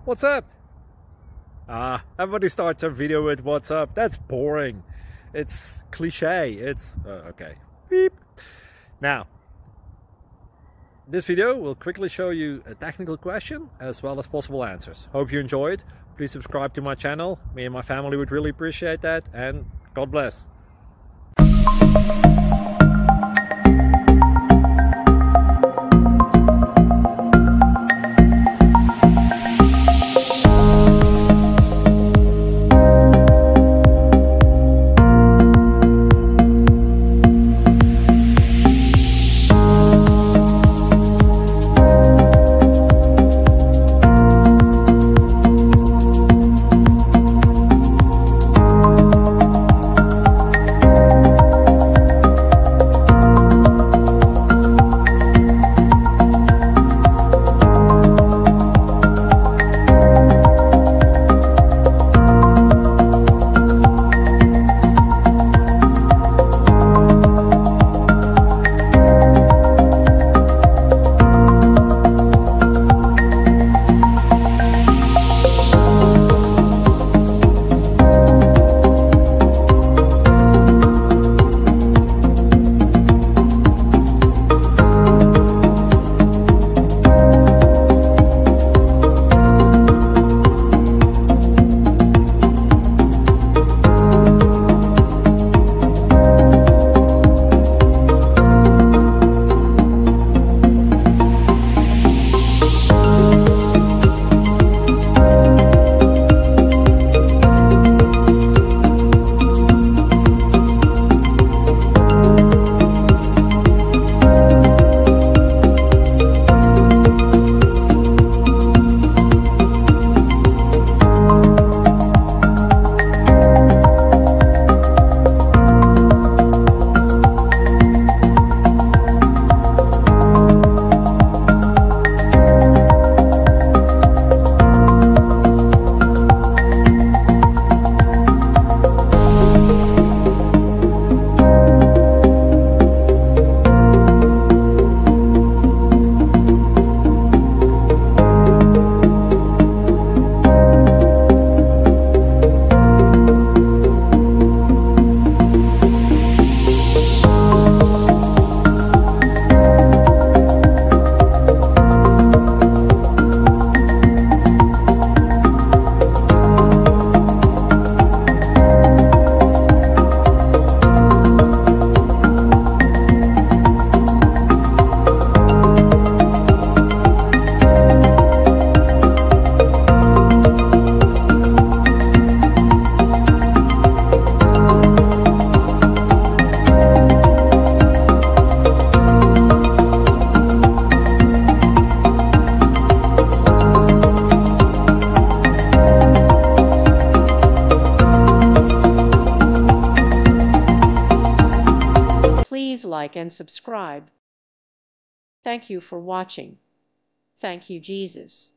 What's up? Everybody starts a video with what's up. That's boring. It's cliche. It's okay. Beep. Now, this video will quickly show you a technical question as well as possible answers. Hope you enjoyed. Please subscribe to my channel. Me and my family would really appreciate that, and God bless. Please like and subscribe. Thank you for watching. Thank you, Jesus.